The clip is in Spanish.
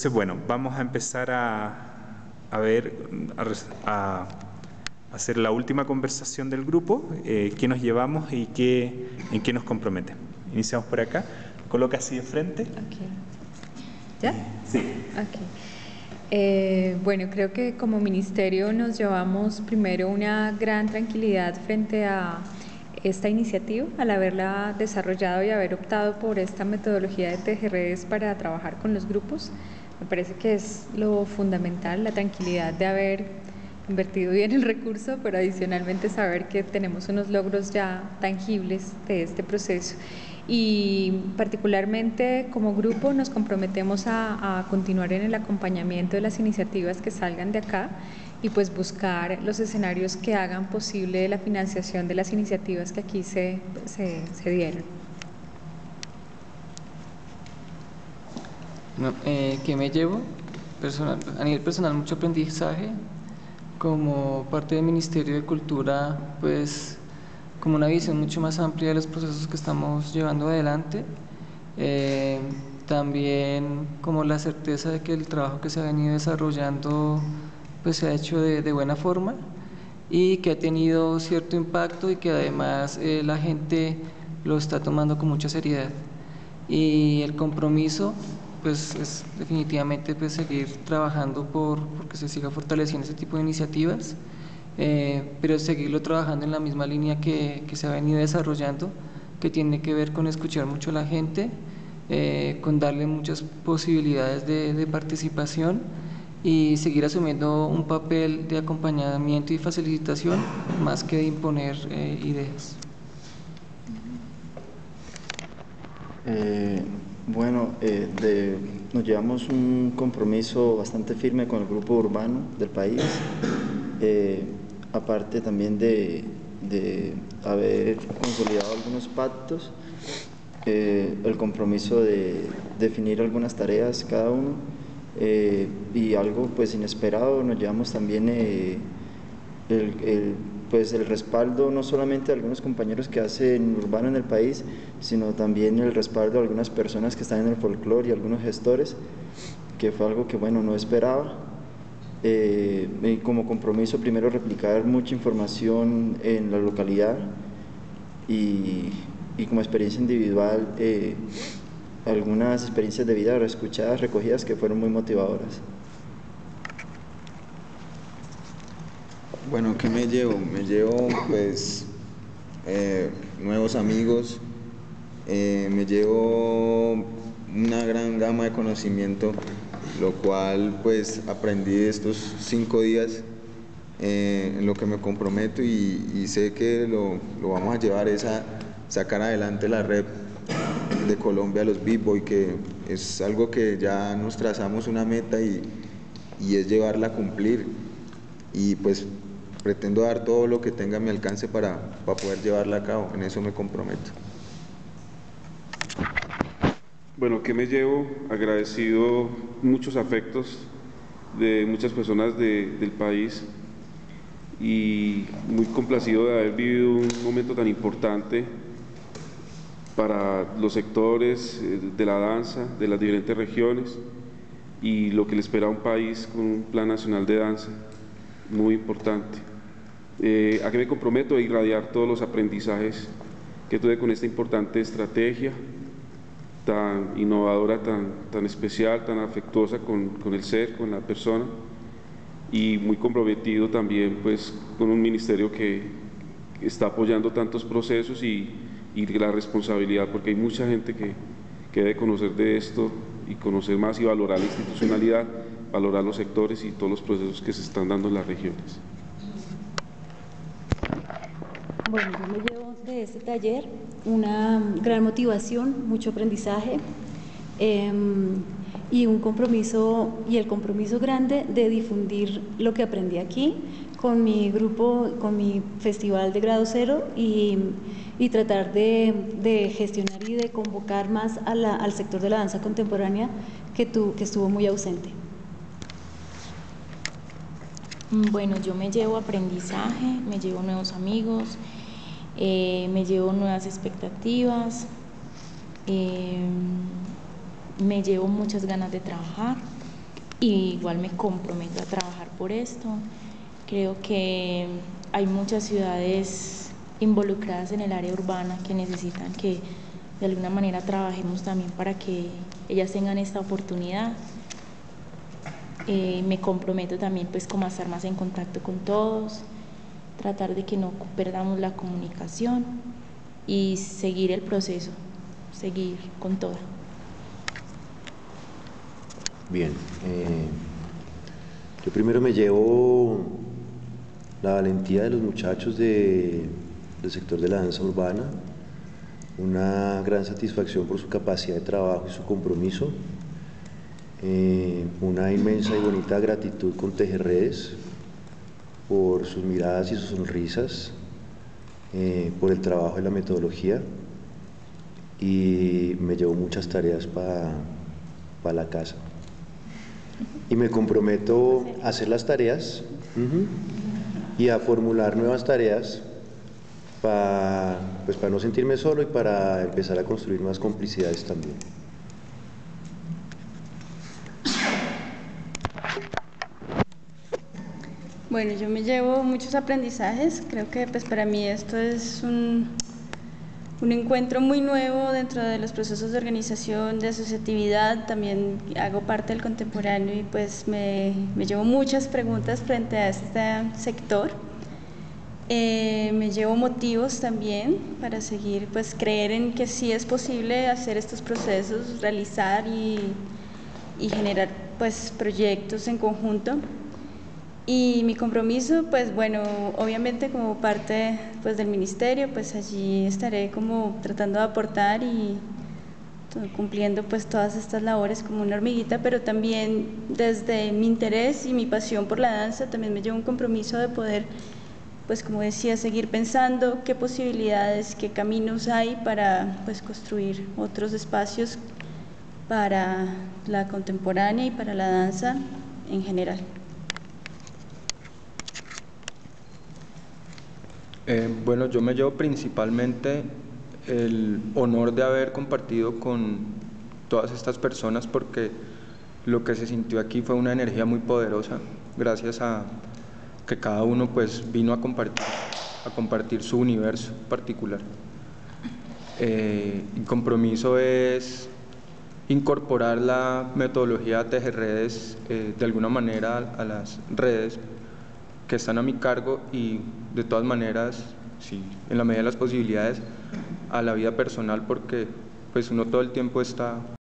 bueno, vamos a empezar a ver, a hacer la última conversación del grupo, qué nos llevamos y en qué nos compromete. Iniciamos por acá. Coloca así de frente. Okay. ¿Ya? Sí. Okay. Bueno, creo que como ministerio nos llevamos primero una gran tranquilidad frente a esta iniciativa, al haberla desarrollado y haber optado por esta metodología de TGREs para trabajar con los grupos. Me parece que es lo fundamental, la tranquilidad de haber invertido bien el recurso, pero adicionalmente saber que tenemos unos logros ya tangibles de este proceso. Y particularmente como grupo nos comprometemos a continuar en el acompañamiento de las iniciativas que salgan de acá y pues buscar los escenarios que hagan posible la financiación de las iniciativas que aquí se dieron. No, ¿qué me llevo? A nivel personal, mucho aprendizaje. Como parte del Ministerio de Cultura, pues como una visión mucho más amplia de los procesos que estamos llevando adelante. También como la certeza de que el trabajo que se ha venido desarrollando pues se ha hecho de buena forma y que ha tenido cierto impacto y que además la gente lo está tomando con mucha seriedad. Y el compromiso pues es definitivamente pues seguir trabajando porque se siga fortaleciendo este tipo de iniciativas, pero seguirlo trabajando en la misma línea que se ha venido desarrollando, que tiene que ver con escuchar mucho a la gente, con darle muchas posibilidades de participación y seguir asumiendo un papel de acompañamiento y facilitación más que de imponer ideas. Bueno, nos llevamos un compromiso bastante firme con el grupo urbano del país, aparte también de haber consolidado algunos pactos, el compromiso de definir algunas tareas cada uno, y algo pues inesperado, nos llevamos también pues el respaldo no solamente de algunos compañeros que hacen urbano en el país, sino también el respaldo de algunas personas que están en el folclore y algunos gestores, que fue algo que bueno, no esperaba. Y como compromiso primero replicar mucha información en la localidad y como experiencia individual algunas experiencias de vida escuchadas, recogidas, que fueron muy motivadoras. Bueno, ¿qué me llevo? Me llevo pues nuevos amigos, me llevo una gran gama de conocimiento, lo cual pues aprendí de estos 5 días, en lo que me comprometo y sé que lo vamos a llevar es a sacar adelante la red de Colombia, los B-Boy, que es algo que ya nos trazamos una meta y es llevarla a cumplir, y pues pretendo dar todo lo que tenga a mi alcance para poder llevarla a cabo. En eso me comprometo. Bueno, ¿qué me llevo? Agradecido muchos afectos de muchas personas del país y muy complacido de haber vivido un momento tan importante para los sectores de la danza, de las diferentes regiones, y lo que le espera a un país con un plan nacional de danza muy importante. ¿A qué me comprometo? A irradiar todos los aprendizajes que tuve con esta importante estrategia tan innovadora, tan especial, tan afectuosa con el ser, con la persona, y muy comprometido también pues con un ministerio que está apoyando tantos procesos y la responsabilidad, porque hay mucha gente que debe conocer de esto y conocer más y valorar la institucionalidad, valorar los sectores y todos los procesos que se están dando en las regiones. Bueno, yo me llevo de este taller una gran motivación, mucho aprendizaje y un compromiso, y el compromiso grande de difundir lo que aprendí aquí con mi grupo, con mi festival de grado cero, y tratar de gestionar y de convocar más al sector de la danza contemporánea que estuvo muy ausente. Bueno, yo me llevo aprendizaje, me llevo nuevos amigos, me llevo nuevas expectativas, me llevo muchas ganas de trabajar, y igual me comprometo a trabajar por esto. Creo que hay muchas ciudades involucradas en el área urbana que necesitan que de alguna manera trabajemos también para que ellas tengan esta oportunidad. Me comprometo también pues como a estar más en contacto con todos, tratar de que no perdamos la comunicación y seguir el proceso, seguir con toda. Bien, yo primero me llevo la valentía de los muchachos del sector de la danza urbana, una gran satisfacción por su capacidad de trabajo y su compromiso, una inmensa y bonita gratitud con Tejerredes por sus miradas y sus sonrisas, por el trabajo y la metodología, y me llevo muchas tareas para la casa. Y me comprometo a hacer las tareas y a formular nuevas tareas para no sentirme solo y para empezar a construir más complicidades también. Bueno, yo me llevo muchos aprendizajes. Creo que pues para mí esto es un encuentro muy nuevo dentro de los procesos de organización, de asociatividad. También hago parte del contemporáneo y pues me llevo muchas preguntas frente a este sector. Me llevo motivos también para seguir, pues creer en que sí es posible hacer estos procesos, realizar y generar pues proyectos en conjunto. Y mi compromiso, pues bueno, obviamente como parte pues del ministerio, pues allí estaré como tratando de aportar y cumpliendo pues todas estas labores como una hormiguita, pero también desde mi interés y mi pasión por la danza también me llevo un compromiso de poder, pues como decía, seguir pensando qué posibilidades, qué caminos hay para pues construir otros espacios para la contemporánea y para la danza en general. Bueno, yo me llevo principalmente el honor de haber compartido con todas estas personas, porque lo que se sintió aquí fue una energía muy poderosa, gracias a que cada uno pues vino a compartir su universo particular. El compromiso es incorporar la metodología Tejerredes de alguna manera a las redes que están a mi cargo y de todas maneras, sí, en la medida de las posibilidades, a la vida personal, porque pues uno todo el tiempo está